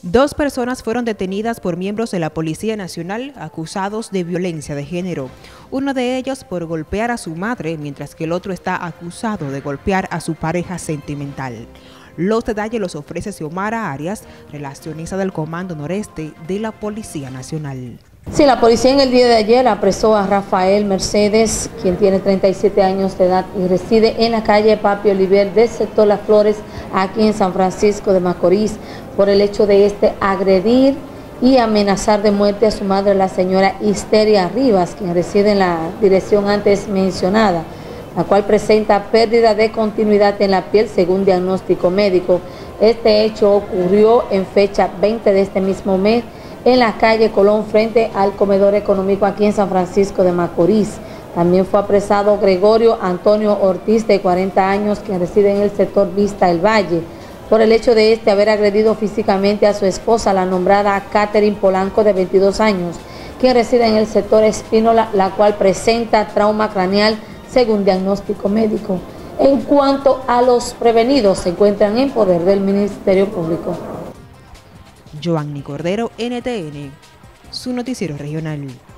Dos personas fueron detenidas por miembros de la Policía Nacional acusados de violencia de género. Uno de ellos por golpear a su madre, mientras que el otro está acusado de golpear a su pareja sentimental. Los detalles los ofrece Xiomara Arias, relacionista del Comando Noreste de la Policía Nacional. Sí, la policía en el día de ayer apresó a Rafael Mercedes, quien tiene 37 años de edad y reside en la calle Papi Oliver del sector Las Flores, aquí en San Francisco de Macorís, por el hecho de agredir y amenazar de muerte a su madre, la señora Histeria Rivas, quien reside en la dirección antes mencionada, la cual presenta pérdida de continuidad en la piel según diagnóstico médico. Este hecho ocurrió en fecha 20 de este mismo mes, en la calle Colón, frente al comedor económico aquí en San Francisco de Macorís. También fue apresado Gregorio Antonio Ortiz, de 40 años, quien reside en el sector Vista El Valle, por el hecho de haber agredido físicamente a su esposa, la nombrada Catherine Polanco, de 22 años, quien reside en el sector Espínola, la cual presenta trauma craneal según diagnóstico médico. En cuanto a los prevenidos, se encuentran en poder del Ministerio Público. Joanny Cordero, NTN, su noticiero regional.